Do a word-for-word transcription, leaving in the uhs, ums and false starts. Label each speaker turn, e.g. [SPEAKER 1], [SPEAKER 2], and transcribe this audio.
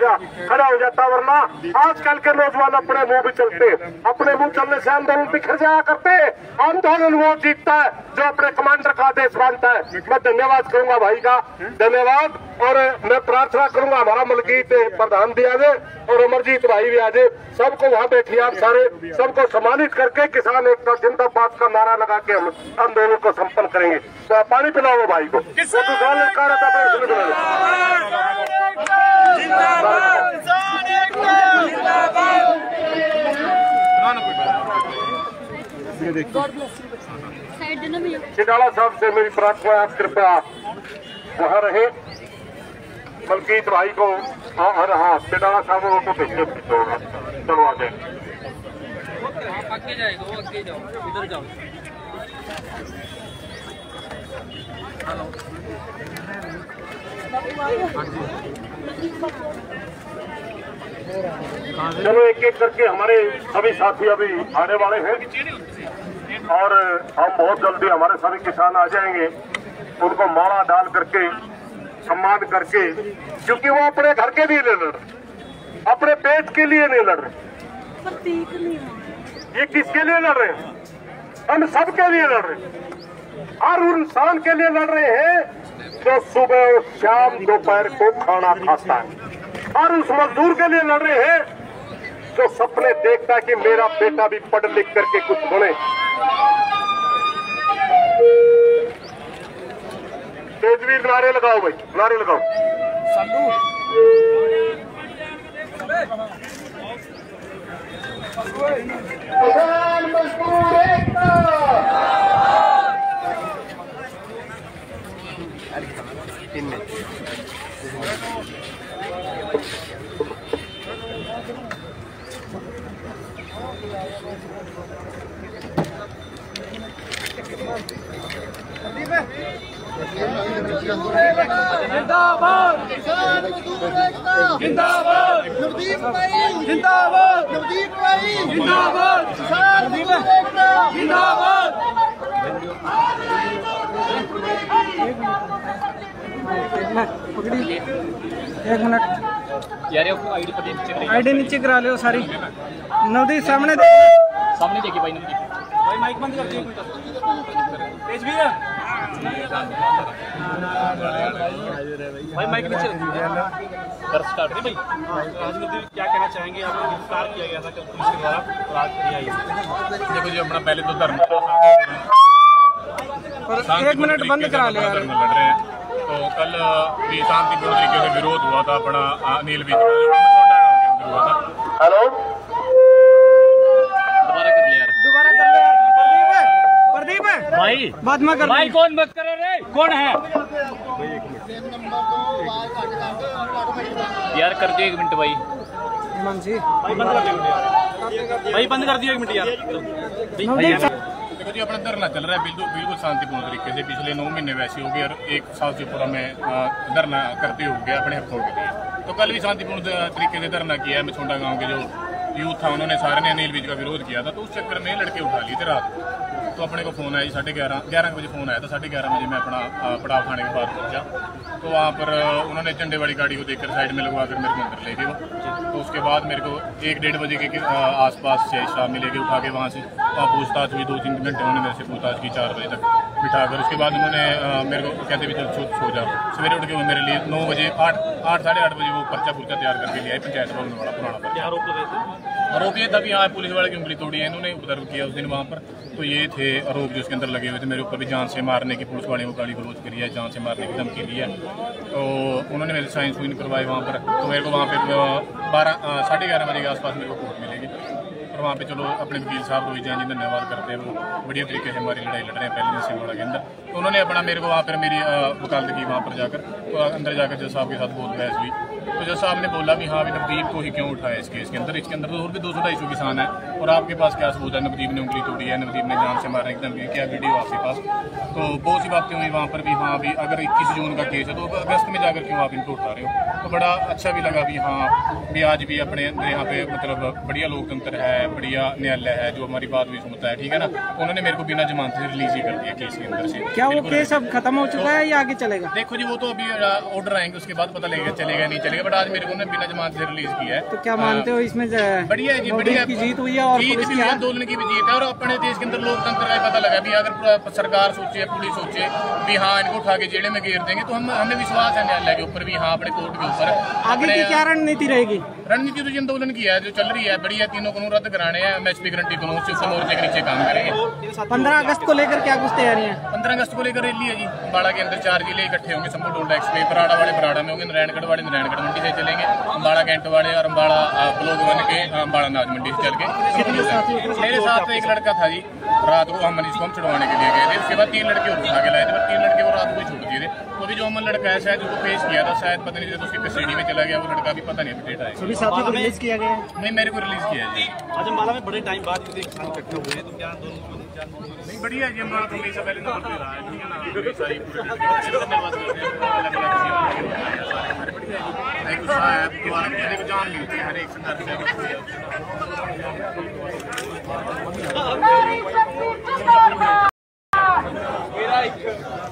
[SPEAKER 1] जा, खड़ा हो जाता, वरना आजकल के नौजवान अपने मुंह भी चलते, अपने मुंह चलने से आंदोलन बिखर जाया करते। आंदोलन वो जीतता है जो अपने कमांडर का आदेश मानता है। मैं धन्यवाद करूंगा भाई का, धन्यवाद। और मैं प्रार्थना करूंगा हमारा मलकीत प्रधान भी आ जाए और अमरजीत भाई भी आ जाए, सबको वहाँ बैठिए आप सारे, सबको सम्मानित करके किसान एकता जिंदाबाद का नारा लगा के हम आंदोलन को संपन्न करेंगे। तो आप पानी पिलाओ भाई को। चिटाला साहब से मेरी प्रार्थना, आप कृपया वहाँ रहे। मलकीत भाई को हाँ चिटाला साहब को भेजो, चलो आ जाए। आगे जाएगा वो, आगे जाओ, इधर जाओ। चलो एक एक करके हमारे सभी साथी अभी आने वाले हैं और हम बहुत जल्दी हमारे सभी किसान आ जाएंगे। उनको माला डाल करके सम्मान करके, क्योंकि वो अपने घर के लिए नहीं लड़ रहे, अपने पेट के लिए नहीं लड़ रहे, ये किसके लिए लड़ रहे हैं? हम सबके लिए लड़ रहे हैं। हर इंसान के लिए लड़ रहे हैं जो सुबह और शाम दोपहर को खाना खाता है। और उस मजदूर के लिए लड़ रहे हैं जो सपने देखता है कि मेरा बेटा भी पढ़ लिख करके कुछ बने। तेजवीर नारे लगाओ भाई, नारे लगाओ। किसान मजदूर एकता,
[SPEAKER 2] जिंदाबाद किसान मजदूर एकता, जिंदाबाद नवदीप भाई, जिंदाबाद नवदीप भाई, जिंदाबाद किसान मजदूर एकता, जिंदाबाद।
[SPEAKER 3] एक मिनट
[SPEAKER 4] यार, आईडी पर नीचे
[SPEAKER 3] आईडी नीचे करा लो सारी। नवदीप सामने
[SPEAKER 4] सामने देखिए भाई, नवदीप
[SPEAKER 3] भाई माइक बंद कर दिया। तेज भैया भाई माइक नीचे
[SPEAKER 4] कर स्टार्ट है भाई।
[SPEAKER 3] आज नवदीप क्या कहना चाहेंगे? आपको गिरफ्तार किया गया था कल पुलिस के द्वारा और आज किया गया।
[SPEAKER 5] देखो जी, अपना पहले तो धर्म
[SPEAKER 3] और एक मिनट बंद करा लो यार।
[SPEAKER 5] लड़ रहे हैं तो कल भी शांतिपूर्ण तरीके से विरोध हुआ था अपना अनिल बीच हुआ था।
[SPEAKER 1] हेलो,
[SPEAKER 4] दोबारा कर ले यार,
[SPEAKER 3] दोबारा कर ले यार। प्रदीप है, प्रदीप है
[SPEAKER 4] भाई,
[SPEAKER 3] बाद में कर
[SPEAKER 4] भाई कौन मत करो रे, कौन है यार? कर दियो एक मिनट भाई,
[SPEAKER 3] जी
[SPEAKER 4] भाई बंद कर दियो, भाई बंद कर दियो एक मिनट यार।
[SPEAKER 5] देखो जी, अपना धरना चल रहा है बिल्कुल बिल्कुल शांतिपूर्ण तरीके से। पिछले नौ महीने वैसे हो गए और एक साल से पूरा मैं धरना करते हो गया अपने हकों के लिए। तो कल भी शांतिपूर्ण तरीके से धरना किया है। मिछोंडा गांव के जो यूथ था उन्होंने सारे ने अनिल विज का विरोध किया था, तो उस चक्कर में लड़के उठा लिए थे रात को। तो अपने को फोन आया जी साढ़े ग्यारह ग्यारह बजे फोन आया था। साढ़े ग्यारह बजे मैं अपना पड़ाव खाने के बाद पहुंचा, तो वहाँ पर उन्होंने झंडे वाली गाड़ी को देखकर साइड में लगवा कर मेरे को अंदर ले गए वो। तो उसके बाद मेरे को एक डेढ़ बजे के आसपास से शराब मिले गए उठा के वहाँ से। वहाँ पूछताछ हुई, दो तीन घंटे उन्होंने मेरे से पूछताछ की, चार बजे तक बिठा कर। उसके बाद उन्होंने मेरे को कहते भी चल सो सो जा। सवेरे उठ के वो मेरे लिए नौ बजे आठ आठ साढ़े आठ बजे वो पर्चा पुर्चा तैयार करके लिया है पंचायत भवन वाला पुराना पर्चा।
[SPEAKER 4] आरोप लगे थे,
[SPEAKER 5] आरोप ये था कि यहाँ पुलिस वाले की उंगली तोड़ी है, इन्होंने उपद्रव किया उस दिन वहाँ पर। तो ये थे आरोप जो उसके अंदर लगे हुए थे। मेरे ऊपर भी जान से मारने की, पुलिस वाले को गाली गलौज करी है, जान से मारने की धमकी दी है। तो उन्होंने मेरे साइन सुइन करवाए वहाँ पर। तो मेरे को वहाँ पर बारह साढ़े ग्यारह बजे के आसपास मेरे को कोर्ट मिलेगी। और वहाँ पे चलो अपने वकील साहब रोहित जैन जी धन्यवाद करते हैं, वो बढ़िया तरीके से हमारी लड़ाई लड़ रहे हैं पहले दिन सिंगोड़ा के अंदर। तो उन्होंने अपना मेरे को वहाँ पर मेरी वकालत की वहाँ पर जाकर, तो अंदर जाकर जज साहब के साथ बहुत बहस हुई। तो जज साहब ने बोला भी हाँ, नवदीप को ही क्यों उठाया इस केस के अंदर? इसके अंदर तो और भी दो सौ ढाई सौ किसान है और आपके पास क्या सबूत है? नवदीप ने उंगली तोड़ी है, नवदीप ने जान से मारने की धमकी, क्या वीडियो आपके पास? तो बहुत सी बातें हुई वहाँ पर भी। हाँ भी अगर इक्कीस जून का केस है तो अगस्त में जाकर क्यों आप इनको उठा रहे हो? तो बड़ा अच्छा भी लगा भी हाँ भी आज भी अपने यहाँ पे मतलब बढ़िया लोकतंत्र है, बढ़िया न्यायालय है जो हमारी बात भी सुनता है, ठीक है ना। उन्होंने मेरे को बिना जमानत से रिलीज ही कर दिया केस के अंदर से।
[SPEAKER 3] क्या वो केस अब खत्म हो चुका है या आगे चलेगा?
[SPEAKER 5] देखो जी, वो तो अभी ऑर्डर आएंगे उसके बाद पता लगेगा चलेगा नहीं चलेगा। है, बट आज मेरे को बिना जमानत से रिलीज किया है।
[SPEAKER 6] तो क्या मानते हो इसमें?
[SPEAKER 5] बढ़िया है जी, बढ़िया
[SPEAKER 6] की जीत हुई है और
[SPEAKER 5] जीत भी आंदोलन की भी जीत है। और अपने देश के अंदर लोकतंत्र का पता लगा भी अगर सरकार सोचे, पुलिस सोचे भी हाँ इनको उठा के जेल में घेर देंगे तो हम हमें विश्वास है न्यायालय के ऊपर भी, हाँ अपने कोर्ट के ऊपर।
[SPEAKER 6] आगे की क्या रणनीति रहेगी?
[SPEAKER 5] रणनीति तो आंदोलन की है जो चल रही है, बढ़िया। तीनों कानून रद्द कराने हैं, एमएसपी गारंटी कानून से मोर्चे के नीचे काम करेंगे।
[SPEAKER 6] पंद्रह अगस्त को लेकर क्या कुछ तैयारियां?
[SPEAKER 5] पंद्रह अगस्त को लेकर रैली है जी। अम्बाड़ा के अंदर चार जिले इकट्ठे होंगे, संभू डोडा एक्सप्रेस, बराड़ा वाले बराड़ा में होंगे, नारायणगढ़ वाले नारायणगढ़ मंडी से चलेंगे, अम्बाड़ा कैंट वाले और अम्बाड़ा ब्लॉक वन के अम्बाड़ा नाज मंडी से चल के। मेरे साथ एक लड़का था जी, रात को हम इसको हम छुड़वाने के लिए गए थे। उसके बाद तीन लड़के और उठा के लाए थे, तीन लड़के वो रात को छोड़ दिए थे। तो भी जो अमन लड़का है शायद उसको पेश किया था, शायद पता नहीं, तो उसकी कस्टडी में चला गया वो लड़का, भी पता नहीं अपडेट आया।
[SPEAKER 6] सभी साथियों को रिलीज किया गया है?
[SPEAKER 5] नहीं, मेरे को रिलीज किया है जी।
[SPEAKER 3] आज अम्बाला में बड़े टाइम बाद किसान इकट्ठे हुए हैं, तो क्या
[SPEAKER 5] नहीं बढ़िया जी। अम्बाड़ा तो हमेशा पहले नंबर पे रहा है, ठीक है ना। सारी धन्यवाद करते हैं, अलग अलग बढ़िया गुस्सा है, दोबारा को जान मिलती है हर एक संदर्भ से।